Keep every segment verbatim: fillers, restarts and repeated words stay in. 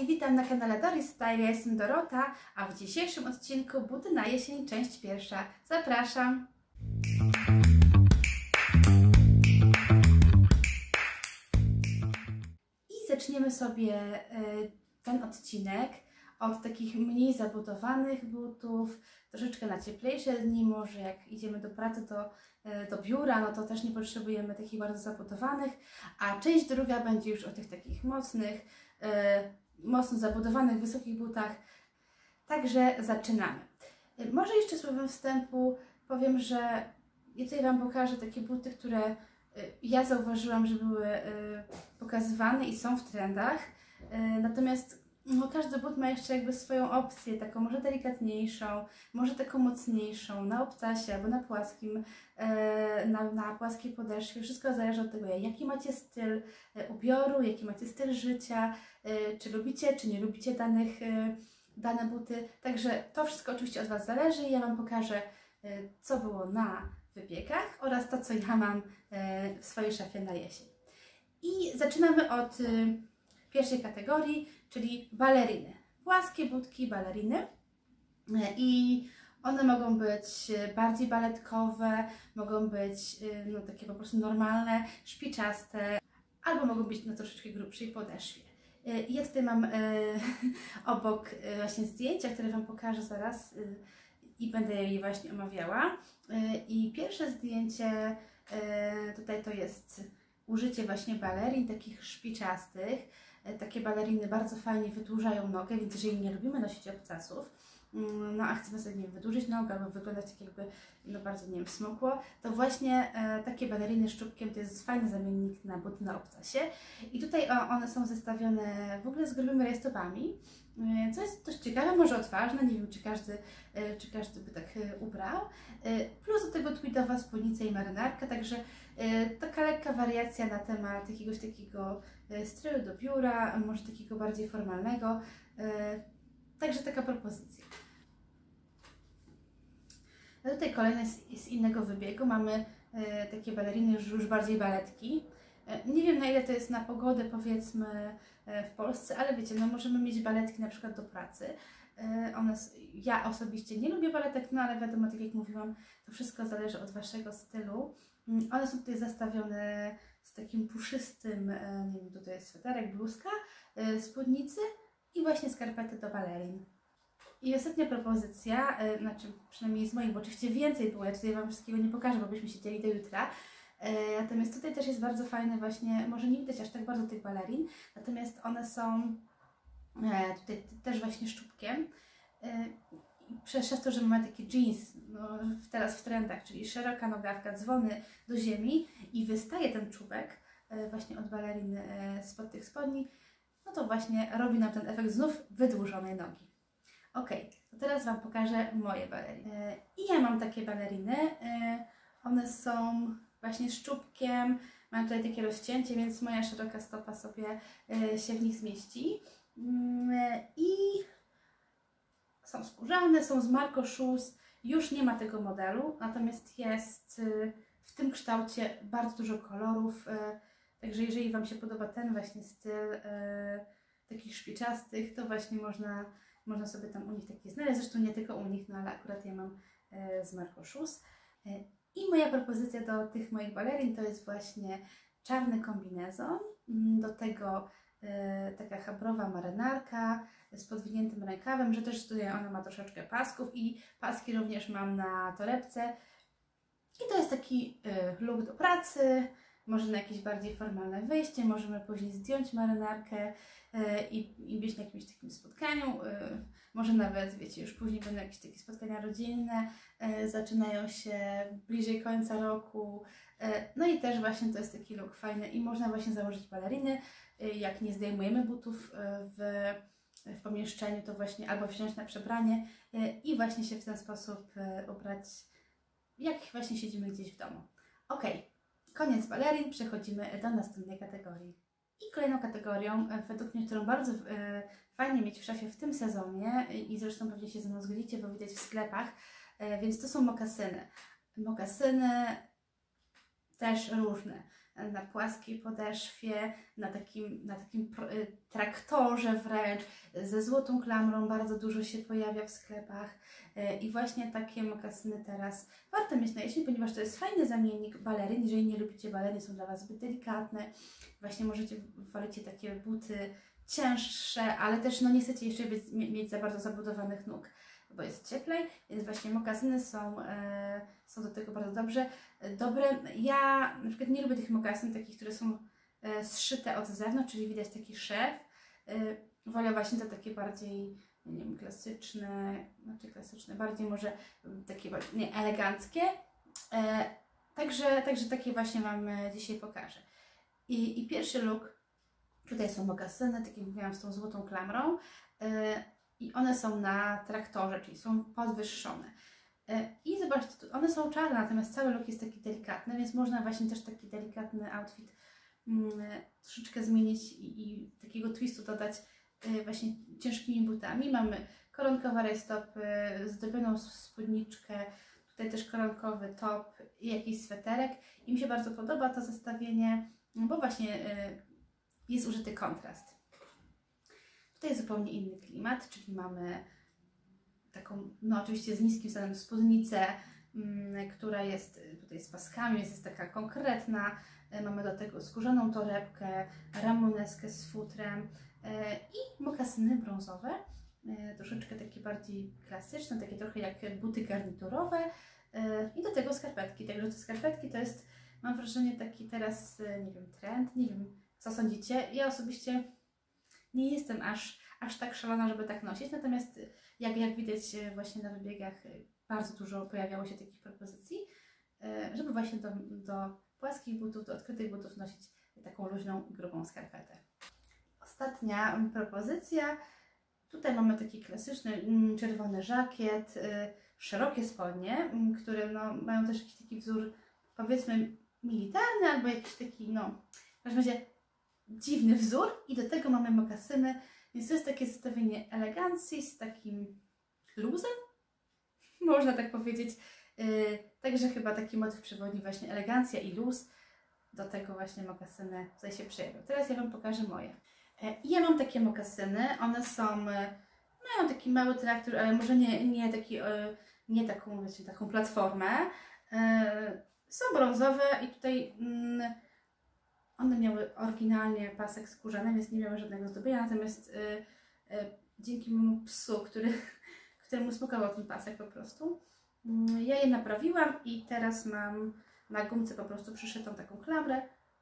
Kochani, witam na kanale Doris Style, ja jestem Dorota, a w dzisiejszym odcinku buty na jesień, część pierwsza. Zapraszam! I zaczniemy sobie ten odcinek od takich mniej zabudowanych butów, troszeczkę na cieplejsze dni, może jak idziemy do pracy, to do biura, no to też nie potrzebujemy takich bardzo zabudowanych, a część druga będzie już o tych takich mocnych, mocno zabudowanych, wysokich butach. Także zaczynamy. Może jeszcze słowem wstępu powiem, że ja tutaj Wam pokażę takie buty, które ja zauważyłam, że były pokazywane i są w trendach. Natomiast no, każdy but ma jeszcze jakby swoją opcję, taką może delikatniejszą, może taką mocniejszą, na obcasie albo na płaskim, na, na płaskiej podeszwie. Wszystko zależy od tego, jaki macie styl ubioru, jaki macie styl życia, czy lubicie, czy nie lubicie danych, dane buty. Także to wszystko oczywiście od Was zależy. Ja Wam pokażę, co było na wybiegach oraz to, co ja mam w swojej szafie na jesień. I zaczynamy od pierwszej kategorii, czyli baleriny. Płaskie butki baleriny i one mogą być bardziej baletkowe, mogą być no, takie po prostu normalne, szpiczaste, albo mogą być na troszeczkę grubszej podeszwie. Ja tutaj mam obok właśnie zdjęcia, które Wam pokażę zaraz i będę je właśnie omawiała. I pierwsze zdjęcie tutaj to jest użycie właśnie balerin takich szpiczastych. Takie baleriny bardzo fajnie wydłużają nogę, więc jeżeli nie lubimy nosić obcasów, no a chcemy sobie, nie wiem, wydłużyć nogę albo wyglądać tak jakby no bardzo, nie wiem, smukło, to właśnie e, takie baleriny z czubkiem to jest fajny zamiennik na buty na obcasie. I tutaj o, one są zestawione w ogóle z grubymi rajstopami, e, co jest dość ciekawe, może odważne, nie wiem czy każdy, e, czy każdy by tak e, ubrał. E, plus do tego tweedowa spódnica i marynarka, także e, taka lekka wariacja na temat jakiegoś takiego e, stroju do biura, może takiego bardziej formalnego. E, także taka propozycja. A tutaj kolejne z, z innego wybiegu mamy e, takie baleriny już, już bardziej baletki. E, nie wiem na ile to jest na pogodę, powiedzmy, e, w Polsce, ale wiecie, no możemy mieć baletki na przykład do pracy. E, one, ja osobiście nie lubię baletek, no ale wiadomo, tak jak mówiłam, to wszystko zależy od Waszego stylu. Mm, one są tutaj zastawione z takim puszystym, e, nie wiem, tutaj jest sweterek, bluzka, e, spódnicy i właśnie skarpety do balerin. I ostatnia propozycja, yy, znaczy przynajmniej z moich, bo oczywiście więcej było, ja tutaj Wam wszystkiego nie pokażę, bo byśmy siedzieli do jutra. Yy, natomiast tutaj też jest bardzo fajne właśnie, może nie widać aż tak bardzo tych balerin, natomiast one są yy, tutaj też właśnie szczupkiem. Yy, przez to, że mamy taki jeans, no, teraz w trendach, czyli szeroka nogawka, dzwony do ziemi i wystaje ten czubek yy, właśnie od baleriny yy, spod tych spodni, no to właśnie robi nam ten efekt znów wydłużonej nogi. Ok, to teraz Wam pokażę moje baleriny. I ja mam takie baleriny. One są właśnie z czubkiem, mam tutaj takie rozcięcie, więc moja szeroka stopa sobie się w nich zmieści. I są skórzane, są z Marco Shoes. Już nie ma tego modelu, natomiast jest w tym kształcie bardzo dużo kolorów. Także jeżeli Wam się podoba ten właśnie styl takich szpiczastych, to właśnie można Można sobie tam u nich takie znaleźć, zresztą nie tylko u nich, no ale akurat ja mam e, z Marco Shoes. E, I moja propozycja do tych moich balerin to jest właśnie czarny kombinezon, do tego e, taka habrowa marynarka z podwiniętym rękawem, że też tutaj ona ma troszeczkę pasków i paski również mam na torebce. I to jest taki e, look do pracy, może na jakieś bardziej formalne wyjście, możemy później zdjąć marynarkę yy, i, i być na jakimś takim spotkaniu, yy, może nawet, wiecie, już później będą jakieś takie spotkania rodzinne, yy, zaczynają się bliżej końca roku, yy, no i też właśnie to jest taki look fajny i można właśnie założyć baleriny, yy, jak nie zdejmujemy butów yy, w, w pomieszczeniu, to właśnie albo wziąć na przebranie yy, i właśnie się w ten sposób yy, ubrać, jak właśnie siedzimy gdzieś w domu. Ok. Koniec balerin, przechodzimy do następnej kategorii. I kolejną kategorią, według mnie, którą bardzo e, fajnie mieć w szafie w tym sezonie i zresztą pewnie się ze mną zgodzicie, bo widać w sklepach, e, więc to są mokasyny. Mokasyny też różne. na płaskiej podeszwie, na takim, na takim traktorze wręcz, ze złotą klamrą, bardzo dużo się pojawia w sklepach i właśnie takie mokasyny teraz warto mieć na jesień, ponieważ to jest fajny zamiennik baleryn. Jeżeli nie lubicie balery, są dla Was zbyt delikatne, właśnie możecie, wolicie takie buty cięższe, ale też no nie chcecie jeszcze być, mieć za bardzo zabudowanych nóg, bo jest cieplej, więc właśnie mokasyny są, e, są do tego bardzo dobrze, dobre. Ja na przykład nie lubię tych mokasyn, takich, które są e, zszyte od zewnątrz, czyli widać taki szef. E, wolę właśnie te takie bardziej, nie wiem, klasyczne, znaczy klasyczne, bardziej może takie nie eleganckie. E, także, także takie właśnie Wam dzisiaj pokażę. I, i pierwszy look, tutaj są mokasyny, tak jak mówiłam, z tą złotą klamrą. E, I one są na traktorze, czyli są podwyższone. I zobaczcie, one są czarne, natomiast cały look jest taki delikatny, więc można właśnie też taki delikatny outfit mm, troszeczkę zmienić i, i takiego twistu dodać y, właśnie ciężkimi butami. Mamy koronkowe rajstopy, zdobioną spódniczkę, tutaj też koronkowy top i jakiś sweterek. I mi się bardzo podoba to zestawienie, bo właśnie y, jest użyty kontrast. Tutaj jest zupełnie inny klimat, czyli mamy taką, no oczywiście z niskim stanem spódnicę, mm, która jest tutaj z paskami, jest, jest taka konkretna. E, mamy do tego skórzaną torebkę, ramoneskę z futrem e, i mokasyny brązowe, e, troszeczkę takie bardziej klasyczne, takie trochę jak buty garniturowe e, i do tego skarpetki. Także te skarpetki to jest, mam wrażenie, taki teraz, nie wiem, trend, nie wiem, co sądzicie. Ja osobiście nie jestem aż, aż tak szalona, żeby tak nosić, natomiast jak, jak widać właśnie na wybiegach bardzo dużo pojawiało się takich propozycji, żeby właśnie do, do płaskich butów, do odkrytych butów nosić taką luźną, grubą skarpetę. Ostatnia propozycja, tutaj mamy taki klasyczny czerwony żakiet, szerokie spodnie, które no, mają też jakiś taki wzór, powiedzmy, militarny albo jakiś taki, no, w każdym razie dziwny wzór i do tego mamy mokasyny, więc to jest takie zestawienie elegancji z takim luzem, można tak powiedzieć. Yy, także chyba taki motyw przewodni właśnie elegancja i luz, do tego właśnie mokasyny tutaj się przejawią. Teraz ja Wam pokażę moje. Yy, ja mam takie mokasyny, one są, yy, mają taki mały traktor, ale może nie, nie, taki, yy, nie taką, wiecie, taką platformę. Yy, są brązowe i tutaj yy, one miały oryginalnie pasek skórzany, więc nie miały żadnego zdobienia, natomiast yy, yy, dzięki memu psu, który, któremu smakował ten pasek po prostu, yy, ja je naprawiłam i teraz mam na gumce po prostu przyszytą taką klamrę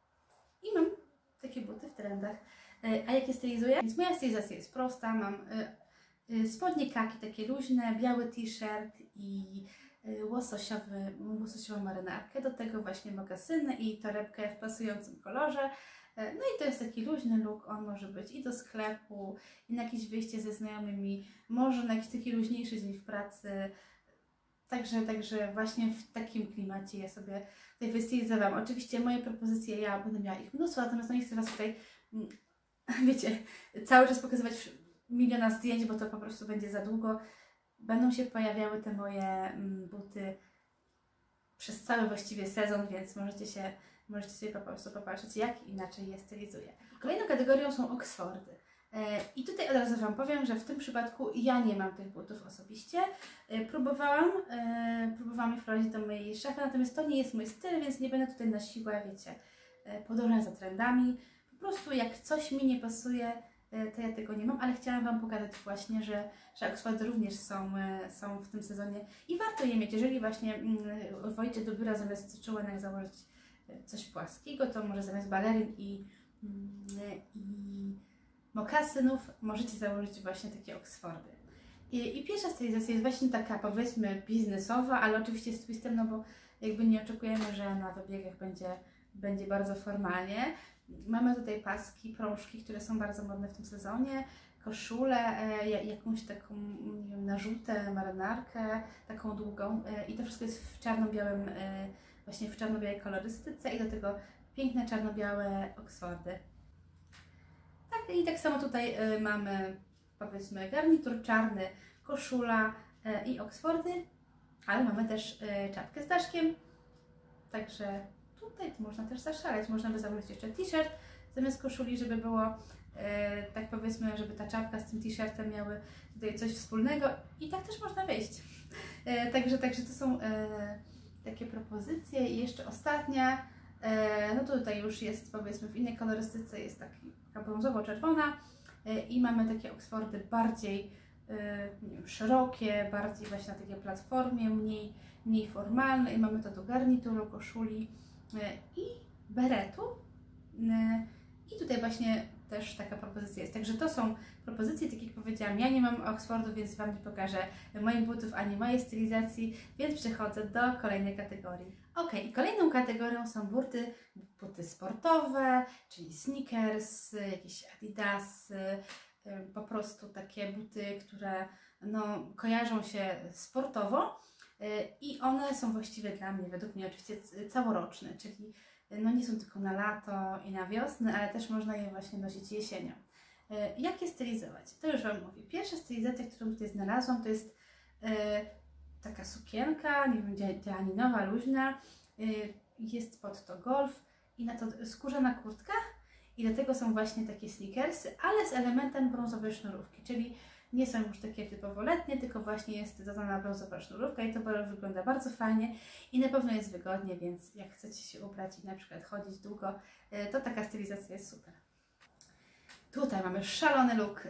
i mam takie buty w trendach. Yy, a jak je stylizuję? Więc moja stylizacja jest prosta, mam yy, yy, spodnie kaki takie luźne, biały t-shirt i łososiowy, łososiową marynarkę, do tego właśnie mokasyny i torebkę w pasującym kolorze. No i to jest taki luźny look, on może być i do sklepu, i na jakieś wyjście ze znajomymi, może na jakiś taki luźniejszy dzień w pracy. Także, także właśnie w takim klimacie ja sobie tutaj wystylizowałam. Oczywiście moje propozycje, ja będę miała ich mnóstwo, natomiast no nie chcę Was tutaj, wiecie, cały czas pokazywać miliona zdjęć, bo to po prostu będzie za długo. Będą się pojawiały te moje mm, buty przez cały właściwie sezon, więc możecie się, możecie sobie po prostu popatrzeć, jak inaczej je stylizuję. Kolejną kategorią są Oxfordy. E, I tutaj od razu Wam powiem, że w tym przypadku ja nie mam tych butów osobiście. E, próbowałam, e, próbowałam je wprowadzić do mojej szafy, natomiast to nie jest mój styl, więc nie będę tutaj na siłę, wiecie, e, podążać za trendami. Po prostu jak coś mi nie pasuje, to ja tego nie mam, ale chciałam Wam pokazać właśnie, że, że Oxfordy również są, są w tym sezonie i warto je mieć. Jeżeli właśnie mm, wolicie do biura zamiast czułenek założyć coś płaskiego, to może zamiast baleryn i, mm, i mokasynów możecie założyć właśnie takie Oxfordy. I, i pierwsza stylizacja jest właśnie taka, powiedzmy, biznesowa, ale oczywiście z twistem, no bo jakby nie oczekujemy, że na wybiegach będzie, będzie bardzo formalnie. Mamy tutaj paski, prążki, które są bardzo modne w tym sezonie, koszulę, e, jakąś taką, nie wiem, narzutę, marynarkę, taką długą e, i to wszystko jest w czarno-białym, e, właśnie w czarno-białej kolorystyce i do tego piękne czarno-białe Oxfordy. Tak, i tak samo tutaj e, mamy, powiedzmy, garnitur czarny, koszula i Oxfordy, ale mamy też czapkę z daszkiem, także tutaj to można też zaszaleć, można by założyć jeszcze t-shirt zamiast koszuli, żeby było, e, tak powiedzmy, żeby ta czapka z tym t-shirtem miały tutaj coś wspólnego i tak też można wyjść. E, także, także to są e, takie propozycje i jeszcze ostatnia, e, no tutaj już jest powiedzmy w innej kolorystyce, jest taki, taka brązowo-czerwona e, i mamy takie Oxfordy bardziej e, nie wiem, szerokie, bardziej właśnie na takiej platformie, mniej, mniej formalne i mamy to do garnituru, koszuli e, i beretu. E, I tutaj właśnie też taka propozycja jest. Także to są propozycje, tak jak powiedziałam, ja nie mam Oxfordu, więc Wam nie pokażę moich butów ani mojej stylizacji, więc przechodzę do kolejnej kategorii. Ok, i kolejną kategorią są buty, buty sportowe, czyli sneakers, jakieś Adidasy, po prostu takie buty, które no, kojarzą się sportowo i one są właściwie dla mnie, według mnie oczywiście całoroczne, czyli no nie są tylko na lato i na wiosnę, ale też można je właśnie nosić jesienią. Jak je stylizować? To już Wam mówię. Pierwsza stylizacja, którą tutaj znalazłam, to jest e, taka sukienka, nie wiem, dzianinowa, luźna. E, jest pod to golf i na to skórzana kurtka i do tego są właśnie takie sneakersy, ale z elementem brązowej sznurówki, czyli nie są już takie typowo letnie, tylko właśnie jest dodana brązowa sznurówka i to wygląda bardzo fajnie i na pewno jest wygodnie, więc jak chcecie się ubrać i na przykład chodzić długo, to taka stylizacja jest super. Tutaj mamy szalony look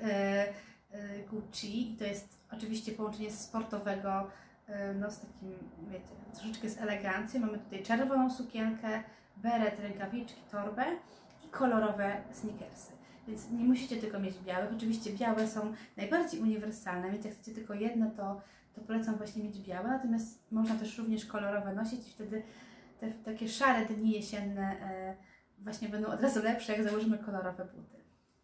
Gucci i to jest oczywiście połączenie sportowego no z takim, wiecie, troszeczkę z elegancją. Mamy tutaj czerwoną sukienkę, beret, rękawiczki, torbę i kolorowe sneakersy. Więc nie musicie tylko mieć białych. Oczywiście białe są najbardziej uniwersalne, więc jak chcecie tylko jedno, to, to polecam właśnie mieć białe. Natomiast można też również kolorowe nosić i wtedy te takie szare dni jesienne e, właśnie będą od razu lepsze, jak założymy kolorowe buty.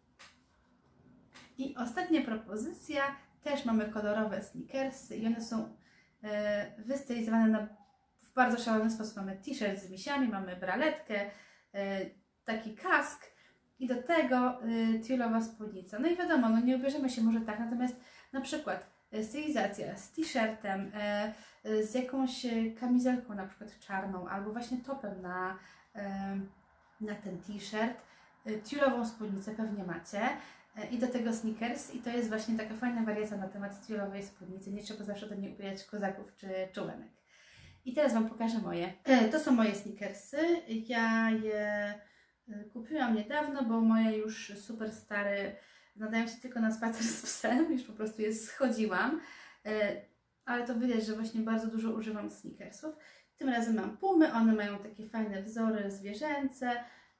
I ostatnia propozycja, też mamy kolorowe sneakersy i one są e, wystylizowane na, w bardzo szalony sposób. Mamy t-shirt z misiami, mamy braletkę, e, taki kask i do tego y, tielowa spódnica. No i wiadomo, no nie ubierzemy się może tak, natomiast na przykład y, stylizacja z t-shirtem, y, y, z jakąś y, kamizelką na przykład czarną, albo właśnie topem na, y, na ten t-shirt, y, tiulową spódnicę pewnie macie y, i do tego sneakers i to jest właśnie taka fajna wariacja na temat tielowej spódnicy, nie trzeba zawsze do niej ubierać kozaków czy czułenek. I teraz Wam pokażę moje. Y, to są moje sneakersy, ja je kupiłam niedawno, bo moje już super stare nadają się tylko na spacer z psem, już po prostu je schodziłam, ale to widać, że właśnie bardzo dużo używam sneakersów. Tym razem mam pumy, one mają takie fajne wzory zwierzęce,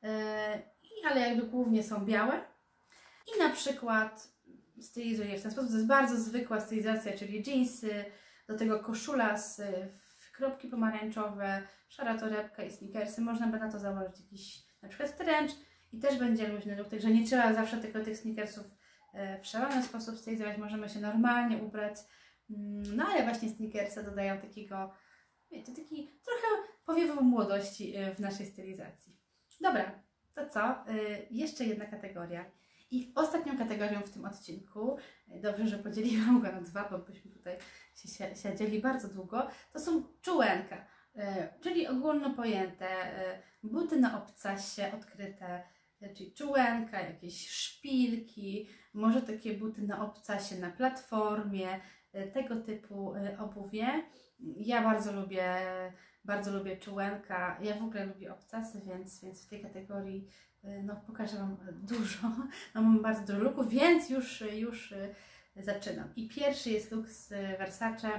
ale jakby głównie są białe. I na przykład stylizuję w ten sposób, to jest bardzo zwykła stylizacja, czyli jeansy, do tego koszula z kropki pomarańczowe, szara torebka i sneakersy. Można by na to założyć jakiś na przykład trench i też będzie luźny look, także nie trzeba zawsze tylko tych sneakersów w szalony sposób stylizować, możemy się normalnie ubrać, no ale właśnie sneakersy dodają takiego, wiecie, taki trochę powiewu młodości w naszej stylizacji. Dobra, to co? Jeszcze jedna kategoria i ostatnią kategorią w tym odcinku, dobrze, że podzieliłam go na dwa, bo byśmy tutaj się siedzieli bardzo długo, to są czułenka. Czyli ogólno pojęte buty na obcasie odkryte, czyli czułenka, jakieś szpilki, może takie buty na obcasie, na platformie, tego typu obuwie. Ja bardzo lubię, bardzo lubię czułenka, ja w ogóle lubię obcasy, więc, więc w tej kategorii no, pokażę Wam dużo, no, mam bardzo dużo looków, więc już, już zaczynam. I pierwszy jest look z Versace,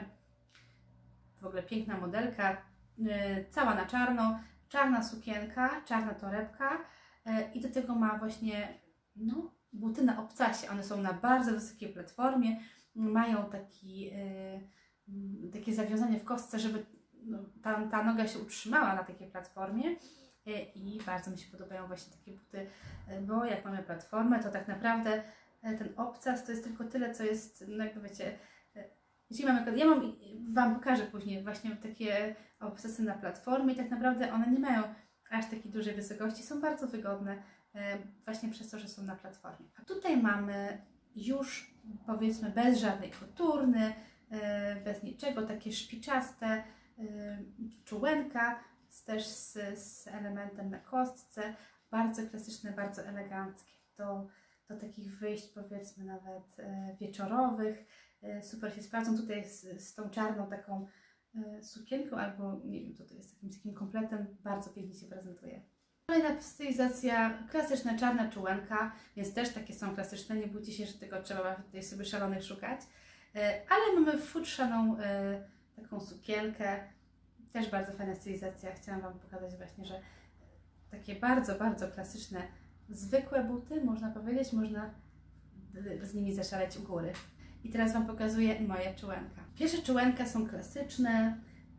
w ogóle piękna modelka, cała na czarno, czarna sukienka, czarna torebka i do tego ma właśnie no, buty na obcasie. One są na bardzo wysokiej platformie, mają taki, takie zawiązanie w kostce, żeby no, ta, ta noga się utrzymała na takiej platformie i bardzo mi się podobają właśnie takie buty, bo jak mamy platformę, to tak naprawdę ten obcas to jest tylko tyle, co jest, no jakby wiecie, jeśli mamy, ja mam, Wam pokażę później właśnie takie obcasy na platformie i tak naprawdę one nie mają aż takiej dużej wysokości, są bardzo wygodne właśnie przez to, że są na platformie. A tutaj mamy już powiedzmy bez żadnej koturny, bez niczego, takie szpiczaste czułenka z, też z, z elementem na kostce, bardzo klasyczne, bardzo eleganckie, do, do takich wyjść powiedzmy nawet e, wieczorowych, e, super się sprawdzą tutaj z, z tą czarną taką e, sukienką, albo nie wiem, tutaj jest takim, takim kompletem, bardzo pięknie się prezentuje. Kolejna stylizacja, klasyczna czarna czułenka, więc też takie są klasyczne, nie bójcie się, że tego trzeba tutaj sobie szalonych szukać. Ale mamy futrzaną taką sukienkę, też bardzo fajna stylizacja. Chciałam Wam pokazać właśnie, że takie bardzo, bardzo klasyczne, zwykłe buty, można powiedzieć, można z nimi zaszaleć u góry. I teraz Wam pokazuję moje czułenka. Pierwsze czułenka są klasyczne,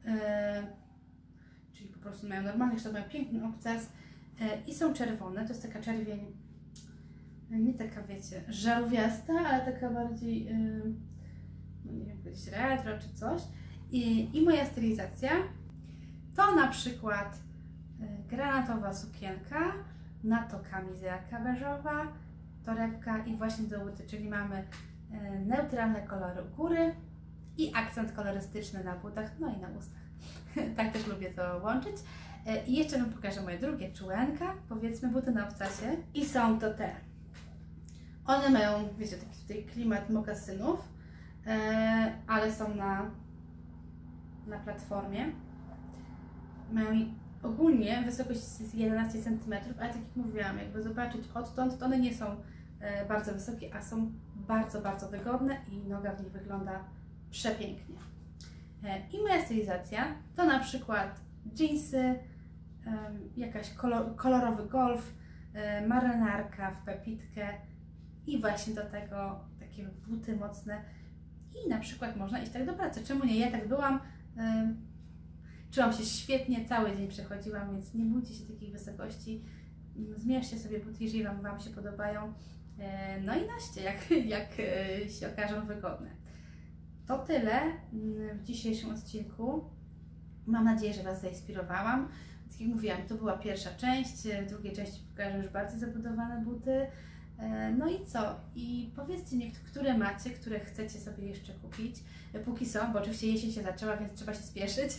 czyli po prostu mają normalny kształt, mają piękny obcas. I są czerwone, to jest taka czerwień, nie taka wiecie, żarówiasta, ale taka bardziej, yy, no nie wiem, powiedzieć retro czy coś. I, i moja stylizacja to na przykład yy, granatowa sukienka, na to kamizelka beżowa, torebka i właśnie do buty, czyli mamy yy, neutralne kolory u góry i akcent kolorystyczny na butach, no i na ustach. Tak też lubię to łączyć. I jeszcze Wam pokażę moje drugie czułenka, powiedzmy buty na obcasie. I są to te. One mają, wiecie, taki tutaj klimat mokasynów, ale są na, na platformie. Mają ogólnie wysokość jedenaście centymetrów, ale tak jak mówiłam, jakby zobaczyć odtąd, to one nie są bardzo wysokie, a są bardzo, bardzo wygodne i noga w nich wygląda przepięknie. I moja stylizacja to na przykład dżinsy, jakaś kolor, kolorowy golf, marynarka w pepitkę i właśnie do tego takie buty mocne i na przykład można iść tak do pracy. Czemu nie? Ja tak byłam, czułam się świetnie, cały dzień przechodziłam, więc nie bójcie się takich wysokości, zmierzcie sobie buty, jeżeli Wam, Wam się podobają, no i noście, jak, jak się okażą wygodne. To tyle w dzisiejszym odcinku. Mam nadzieję, że Was zainspirowałam. Tak jak mówiłam, to była pierwsza część, w drugiej części pokażę już bardziej zabudowane buty. No i co? I powiedzcie mi, które macie, które chcecie sobie jeszcze kupić, póki są, bo oczywiście jesień się zaczęła, więc trzeba się spieszyć.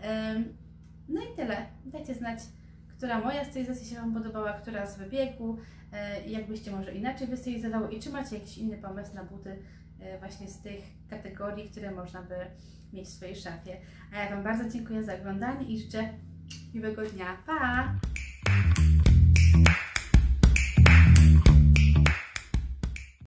No i tyle. Dajcie znać, która moja stylizacja się Wam podobała, która z wybiegu, jakbyście może inaczej wystylizowały i czy macie jakiś inny pomysł na buty właśnie z tych kategorii, które można by mieć w swojej szafie. A ja Wam bardzo dziękuję za oglądanie i życzę miłego dnia. Pa!